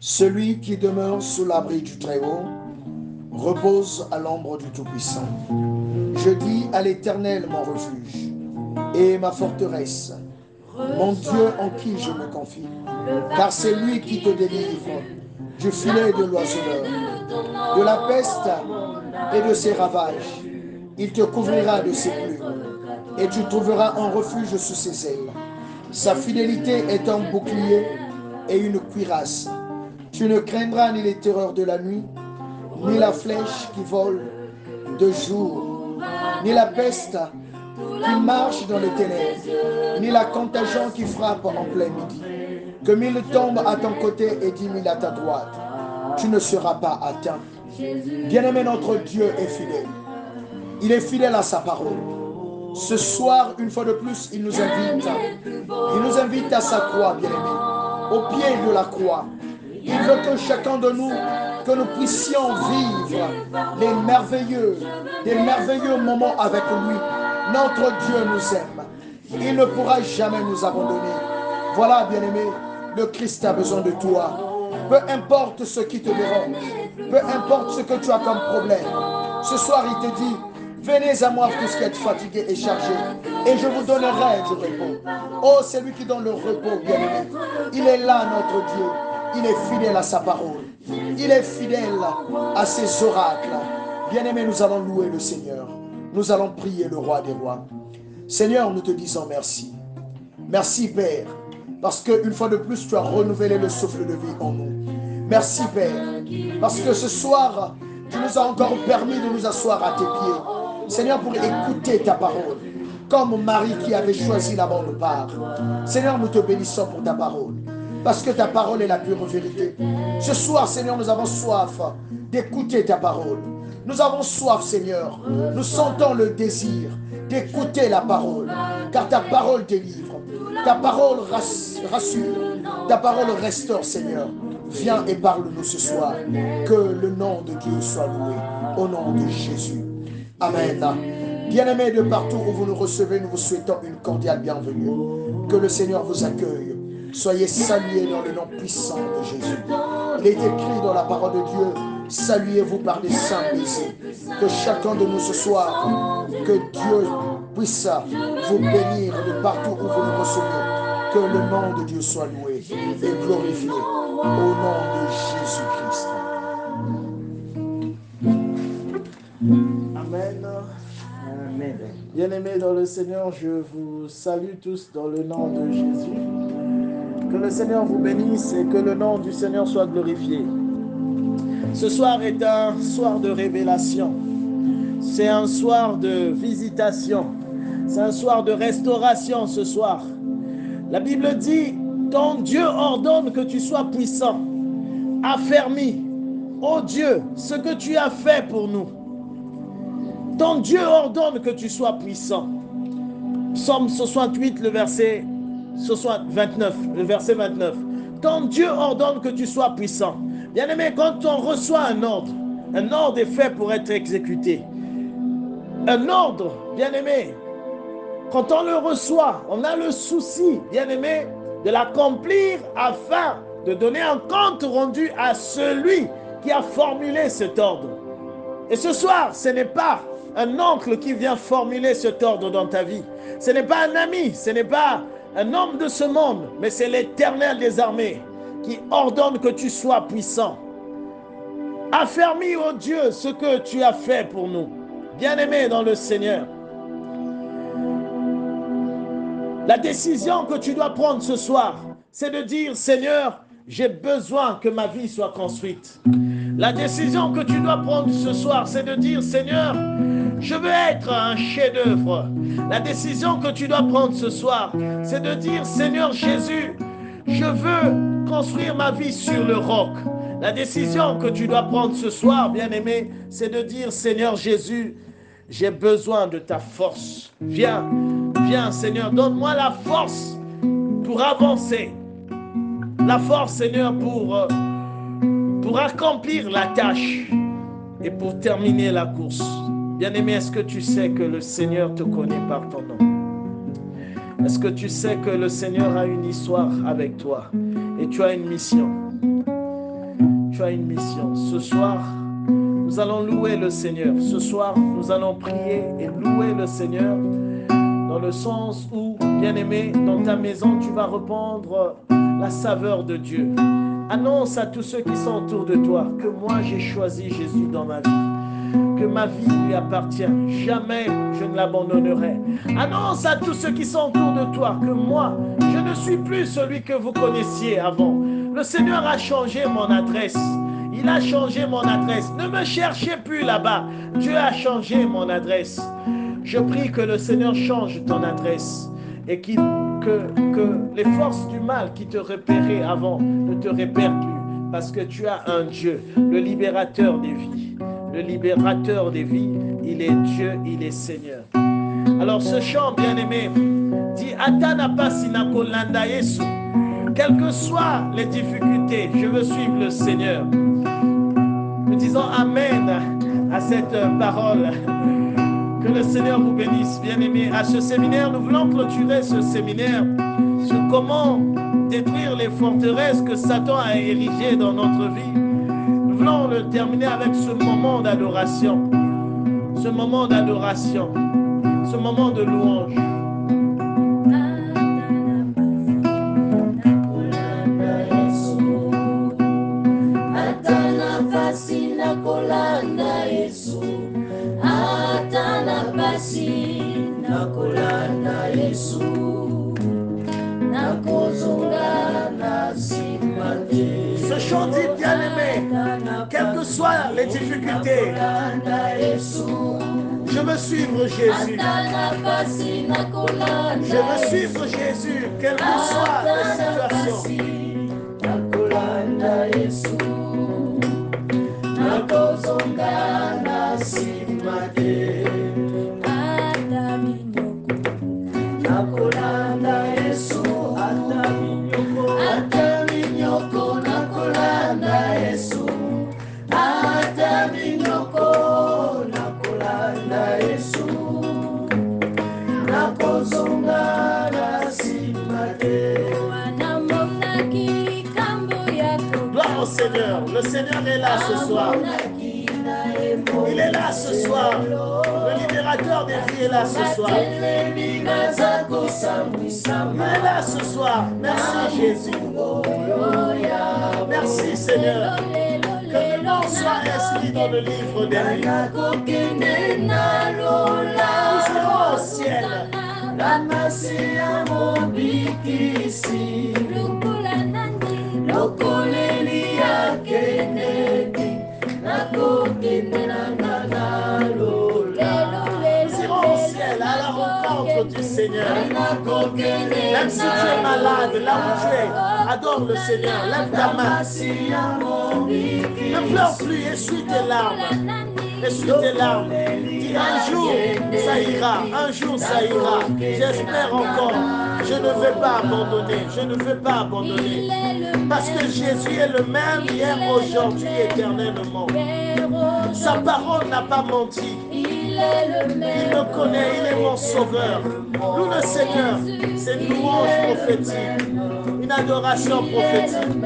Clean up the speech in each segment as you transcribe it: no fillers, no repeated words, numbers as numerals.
Celui qui demeure sous l'abri du Très-Haut repose à l'ombre du Tout-Puissant. Je dis à l'Éternel mon refuge et ma forteresse, mon Dieu en qui je me confie. Car c'est lui qui te délivre du filet de l'oiseleur, de la peste et de ses ravages. Il te couvrira de ses plumes et tu trouveras un refuge sous ses ailes. Sa fidélité est un bouclier et une cuirasse. Tu ne craindras ni les terreurs de la nuit, ni la flèche qui vole de jour, ni la peste qui marche dans les ténèbres, ni la contagion qui frappe en plein midi. Que 1000 tombent à ton côté et 10 000 à ta droite, tu ne seras pas atteint. Bien-aimé, notre Dieu est fidèle. Il est fidèle à sa parole. Ce soir, une fois de plus, il nous invite. Il nous invite à sa croix, bien-aimé, au pied de la croix. Il veut que chacun de nous, que nous puissions vivre des merveilleux moments avec lui. Notre Dieu nous aime. Il ne pourra jamais nous abandonner. Voilà, bien-aimé, le Christ a besoin de toi. Peu importe ce qui te dérange, peu importe ce que tu as comme problème. Ce soir, il te dit, venez à moi tous qui êtes fatigués et chargés, et je vous donnerai du repos. Oh, c'est lui qui donne le repos, bien-aimé. Il est là, notre Dieu. Il est fidèle à sa parole. Il est fidèle à ses oracles. Bien-aimé, nous allons louer le Seigneur. Nous allons prier le roi des rois. Seigneur, nous te disons merci. Merci, Père, parce qu'une fois de plus, tu as renouvelé le souffle de vie en nous. Merci, Père, parce que ce soir, tu nous as encore permis de nous asseoir à tes pieds. Seigneur, pour écouter ta parole, comme Marie qui avait choisi la bonne part. Seigneur, nous te bénissons pour ta parole, parce que ta parole est la pure vérité. Ce soir, Seigneur, nous avons soif d'écouter ta parole. Nous avons soif, Seigneur. Nous sentons le désir d'écouter la parole, car ta parole délivre, ta parole rassure, ta parole restaure, Seigneur. Viens et parle-nous ce soir. Que le nom de Dieu soit loué, au nom de Jésus. Amen. Bien-aimés de partout où vous nous recevez, nous vous souhaitons une cordiale bienvenue. Que le Seigneur vous accueille. Soyez salués dans le nom puissant de Jésus. Il est écrit dans la parole de Dieu, saluez-vous par des saints baisers. Que chacun de nous ce soir, que Dieu puisse vous bénir de partout où vous nous recevez. Que le nom de Dieu soit loué et glorifié au nom de Jésus-Christ. Amen. Amen. Bien-aimés dans le Seigneur, je vous salue tous dans le nom de Jésus. Que le Seigneur vous bénisse et que le nom du Seigneur soit glorifié. Ce soir est un soir de révélation. C'est un soir de visitation. C'est un soir de restauration ce soir. La Bible dit, ton Dieu ordonne que tu sois puissant, affermi. Ô Dieu, ce que tu as fait pour nous. Ton Dieu ordonne que tu sois puissant. Psaume 68, le verset 29, le verset 29. Ton Dieu ordonne que tu sois puissant. Bien-aimé, quand on reçoit un ordre est fait pour être exécuté. Un ordre, bien-aimé, quand on le reçoit, on a le souci, bien-aimé, de l'accomplir afin de donner un compte rendu à celui qui a formulé cet ordre. Et ce soir, ce n'est pas un oncle qui vient formuler cet ordre dans ta vie. Ce n'est pas un ami, ce n'est pas un homme de ce monde, mais c'est l'Éternel des armées qui ordonne que tu sois puissant. Affermis, ô Dieu, ce que tu as fait pour nous. Bien-aimé dans le Seigneur. La décision que tu dois prendre ce soir, c'est de dire, Seigneur, j'ai besoin que ma vie soit construite. La décision que tu dois prendre ce soir, c'est de dire, Seigneur, je veux être un chef-d'œuvre. La décision que tu dois prendre ce soir, c'est de dire, Seigneur Jésus, je veux construire ma vie sur le roc. La décision que tu dois prendre ce soir, bien-aimé, c'est de dire, Seigneur Jésus, j'ai besoin de ta force. Viens, Seigneur, donne-moi la force pour avancer. La force, Seigneur, pour accomplir la tâche et pour terminer la course. Bien-aimé, est-ce que tu sais que le Seigneur te connaît par ton nom? Est-ce que tu sais que le Seigneur a une histoire avec toi et tu as une mission? tu as une mission. Ce soir, nous allons louer le Seigneur. Ce soir, nous allons prier et louer le Seigneur dans le sens où, bien-aimé, dans ta maison, tu vas répandre la saveur de Dieu. Annonce à tous ceux qui sont autour de toi que moi, j'ai choisi Jésus dans ma vie, que ma vie lui appartient. Jamais je ne l'abandonnerai. Annonce à tous ceux qui sont autour de toi que moi, je ne suis plus celui que vous connaissiez avant. Le Seigneur a changé mon adresse. Il a changé mon adresse. Ne me cherchez plus là-bas. Dieu a changé mon adresse. Je prie que le Seigneur change ton adresse et que les forces du mal qui te repéraient avant ne te repèrent plus. Parce que tu as un Dieu, le libérateur des vies. Le libérateur des vies, il est Dieu, il est Seigneur. Alors ce chant, bien-aimé, dit « Atana pasina kolanda Yesu ». Quelles que soient les difficultés, je veux suivre le Seigneur. Nous disons Amen à cette parole. Que le Seigneur vous bénisse, bien-aimés. À ce séminaire, nous voulons clôturer ce séminaire sur comment détruire les forteresses que Satan a érigées dans notre vie. Nous voulons le terminer avec ce moment d'adoration. Ce moment d'adoration. Ce moment de louange. Ce chant dit, bien-aimé, quelles que soient les difficultés, je veux suivre Jésus. Je veux suivre Jésus, quelles que soient les situations. Gloire au Seigneur. Le Seigneur est là ce soir. Il est là ce soir. Le libérateur des vies est là ce soir. Il est là ce soir. Merci Jésus. Merci Seigneur. Que le nom soit inscrit dans le livre des vies. Nous irons au ciel. Nous irons au ciel à la rencontre du Seigneur. Même si tu es malade, là où tu es, adore le Seigneur. Lève ta main. Ne pleure plus, essuie tes larmes. Essuie tes larmes. Dis un jour ça ira, un jour ça ira. J'espère encore. Je ne vais pas abandonner. Je ne vais pas abandonner. Parce que Jésus est le même hier, aujourd'hui, éternellement. Sa parole n'a pas menti. Il me connaît, il est mon sauveur. Loue le Seigneur. C'est une louange prophétique, une adoration prophétique.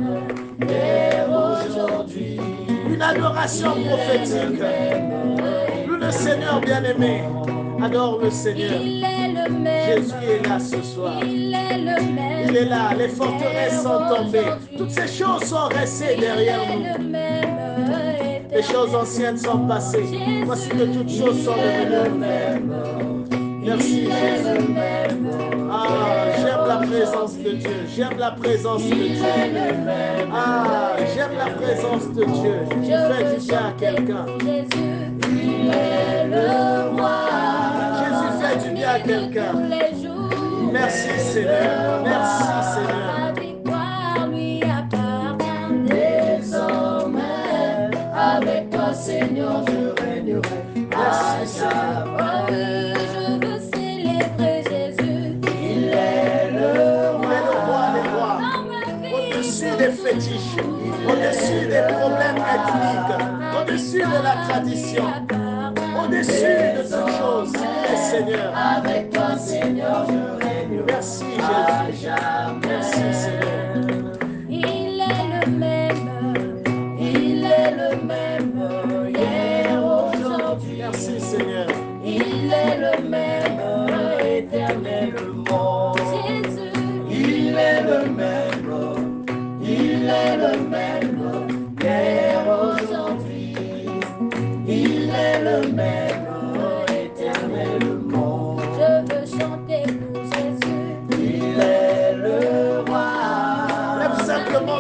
Une adoration prophétique. Loue le Seigneur bien-aimé. Adore le Seigneur. Jésus est là ce soir. Il est là. Les forteresses sont tombées. Toutes ces choses sont restées derrière nous. Les choses anciennes sont passées. Voici que toutes choses sont devenues nouvelles. Merci Jésus. Ah, j'aime la présence de Dieu. J'aime la présence de Dieu. Ah, j'aime la présence de Dieu. Je fais du bien à quelqu'un. Il est le roi. Jésus fait du bien à quelqu'un. Merci Seigneur. Merci Seigneur. La victoire lui appartient désormais. Avec toi Seigneur je régnerai à jamais. Je veux célébrer Jésus. Il est le roi. Il est le roi des rois. Au-dessus des fétiches. Au-dessus des problèmes ethniques. Au-dessus de la tradition. Au-dessus de toutes choses, il est Seigneur. Avec toi, Seigneur, je règne. Merci, Jésus. Merci, Seigneur. Il est le même.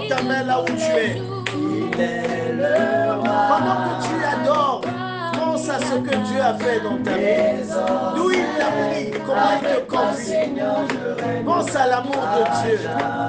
ta main là où tu es. Il est le roi. Pendant que tu adores, pense à ce que Dieu a fait dans ta vie. D'où il t'a pris, comment il te conduit. Pense à l'amour de Dieu.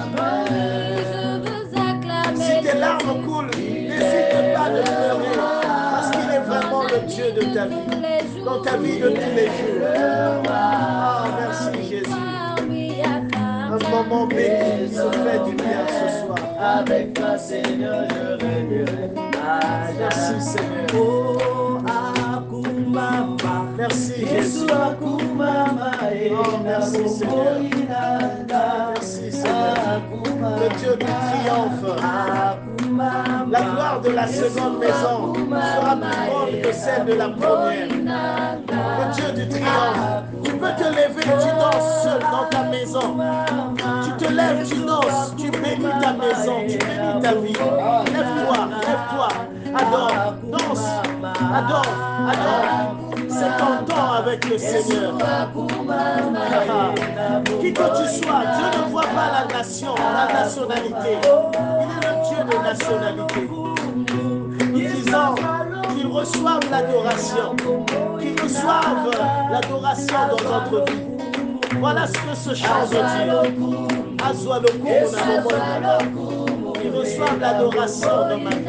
Si tes larmes coulent, n'hésite pas de pleurer, parce qu'il est vraiment le Dieu de ta vie, dans ta vie de tous les jours. Ah, merci Jésus. Un moment béni qui nous fait du bien ce soir. Avec toi, Seigneur, je régnerai. Merci Seigneur. Oh, Akumama. Merci Yesu Jésus. Akumama. Oh, merci Seigneur. Merci Seigneur. Le Dieu du triomphe. La gloire de la seconde maison sera plus grande que celle de la première. Le Dieu du triomphe. Tu peux te lever, tu danses seul dans ta maison. Tu te lèves, tu danses, tu bénis ta maison, tu bénis ta vie. Lève-toi, lève-toi, adore, danse, adore, adore. C'est ton temps avec le Seigneur. Qui que tu sois, Dieu ne voit pas la nation, la nationalité. Il est le Dieu de nationalité. Nous disons qu'ils reçoivent l'adoration, qu'ils reçoivent l'adoration dans notre vie. Voilà ce que ce chant veut dire. Azwaloko, ils reçoivent l'adoration dans ma vie.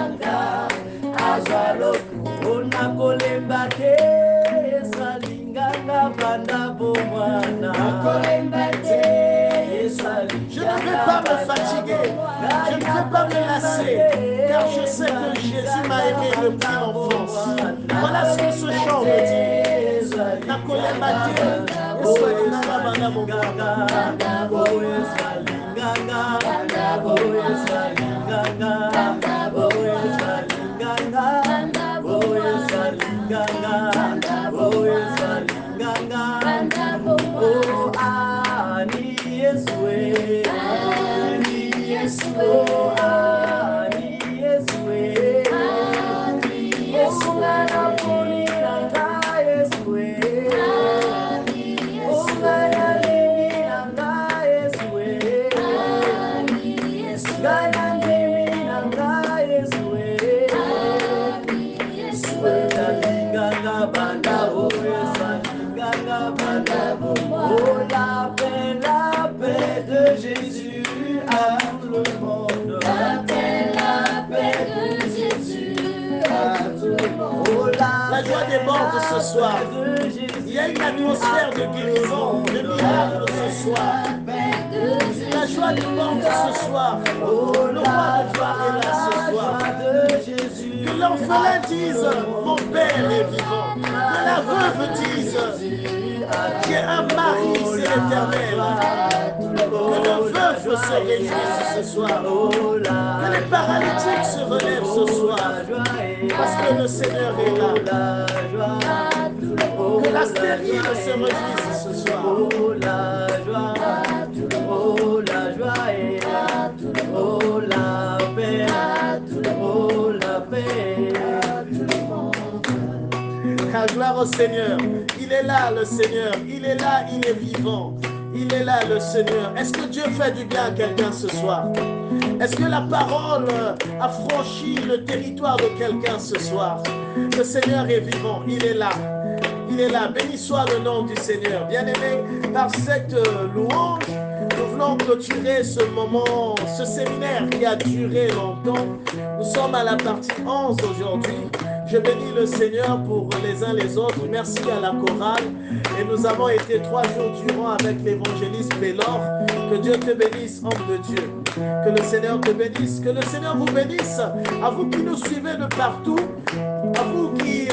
Je ne vais pas me fatiguer, je ne vais pas me lasser, car je sais que Jésus m'a aimé depuis l'enfance. Voilà ce que ce chant veut dire. La paix de Jésus à tout le monde. La paix de Jésus à tout le monde. La joie déborde ce soir. Il y a une atmosphère de guérison, de miracle ce soir. La joie déborde ce soir. Le roi de joie est là ce soir. Que l'orphelin dise, mon père est vivant. Que la veuve dise, j'ai un mari, c'est l'éternel. Que le veuf se réjouisse ce soir. Que les paralytiques se relèvent ce soir. Parce que le Seigneur est là. Que la stérile se réjouisse ce soir. La joie est là. Oh la paix. Oh la paix. La gloire au Seigneur. Il est là, le Seigneur. Il est là, il est vivant. Il est là, le Seigneur. Est-ce que Dieu fait du bien à quelqu'un ce soir? Est-ce que la parole a franchi le territoire de quelqu'un ce soir? Le Seigneur est vivant. Il est là. Il est là. Béni soit le nom du Seigneur. Bien-aimé, par cette louange, nous voulons clôturer ce moment, ce séminaire qui a duré longtemps. Nous sommes à la partie 11 aujourd'hui. Je bénis le Seigneur pour les uns les autres. Merci à la chorale. Et nous avons été 3 jours durant avec l'évangéliste Pélor. Que Dieu te bénisse, homme de Dieu. Que le Seigneur te bénisse. Que le Seigneur vous bénisse. À vous qui nous suivez de partout. À vous qui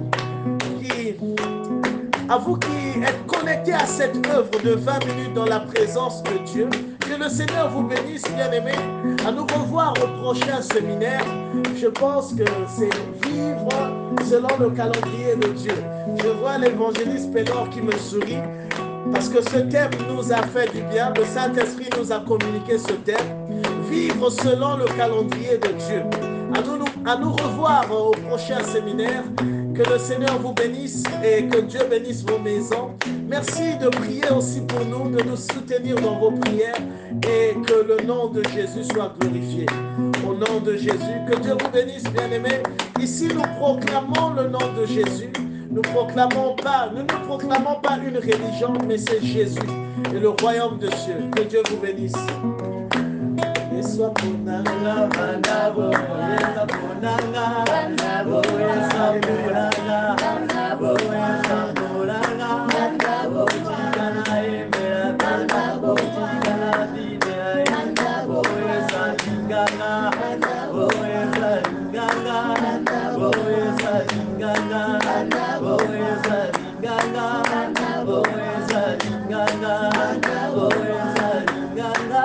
êtes connectés à cette œuvre de 20 minutes dans la présence de Dieu. Que le Seigneur vous bénisse, bien-aimés. À nous revoir au prochain séminaire. Je pense que c'est vivre selon le calendrier de Dieu. Je vois l'évangéliste Pélor qui me sourit parce que ce thème nous a fait du bien. Le Saint-Esprit nous a communiqué ce thème. Vivre selon le calendrier de Dieu. À nous revoir au prochain séminaire. Que le Seigneur vous bénisse et que Dieu bénisse vos maisons. Merci de prier aussi pour nous, de nous soutenir dans vos prières et que le nom de Jésus soit glorifié. Au nom de Jésus, que Dieu vous bénisse, bien-aimés. Ici, nous proclamons le nom de Jésus. Nous ne proclamons pas une religion, mais c'est Jésus et le royaume de Dieu. Que Dieu vous bénisse. Et soit ponanga, bandabo, esa ponanga, bandabo, esa ponanga, bandabo, esa ponanga, bandabo, tigana emera, bandabo, tigana bibera, bandabo, esa tingana, bandabo, esa tingana, bandabo, esa tingana, bandabo, esa tingana, bandabo, esa tingana, bandabo, esa tingana.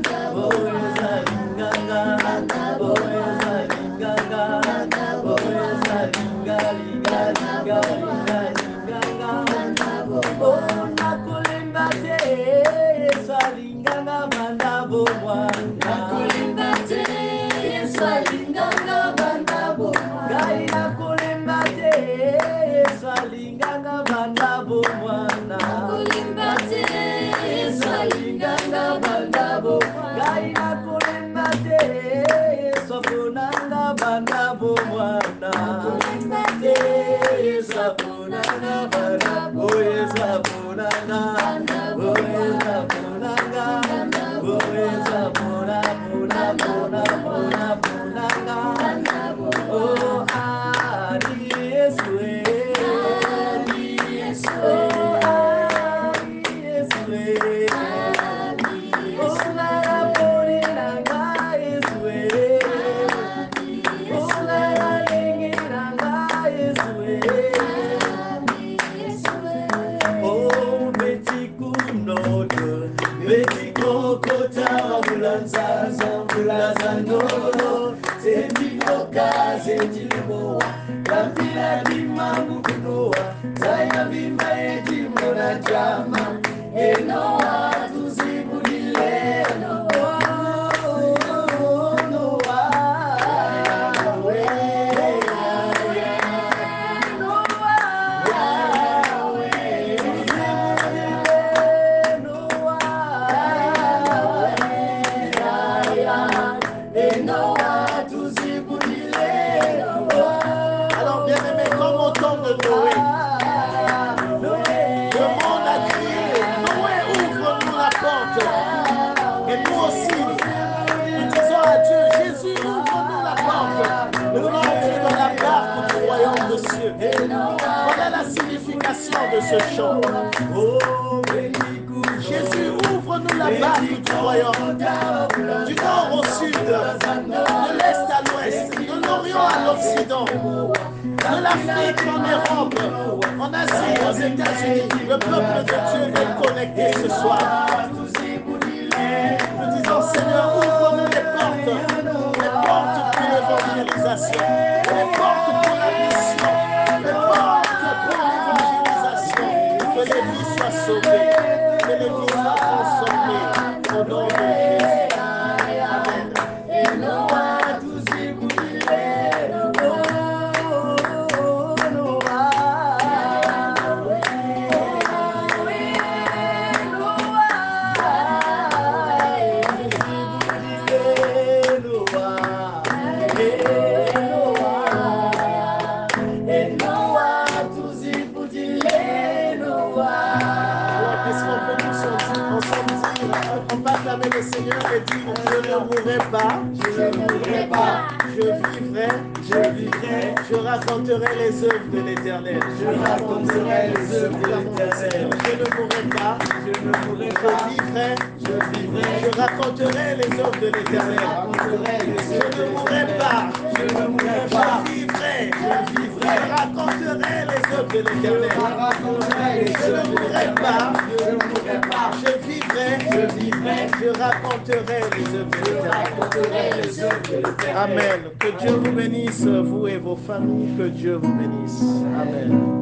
Voilà la signification de ce chant. Jésus, ouvre-nous la barque du royaume, du nord au sud, de l'est à l'ouest, de l'Orient à l'Occident, de l'Afrique en Europe, en Asie, aux États-Unis. Le peuple de Dieu est connecté ce soir. Nous disons, Seigneur, ouvre-nous les portes pour l'évangélisation, les portes pour la mission, les portes pour l'évangélisation, que les vies soient sauvées, que les vies soient transformées au nom de Jésus. Amen. Le Seigneur et dit, je ne mourrai pas, je ne mourrai pas, je vivrai, je raconterai les œuvres de l'Éternel. Je raconterai les œuvres de l'Éternel. Je ne mourrai pas, je ne mourrai pas, je vivrai, je raconterai les œuvres de l'Éternel. Je ne mourrai pas, je ne mourrai pas, je vivrai, je raconterai les œuvres de l'Éternel. Je ne mourrai pas, je vivrai, je raconterai les œuvres de l'Éternel. Amen. Que Dieu vous bénisse, vous et vos familles. Que Dieu vous bénisse. Amen.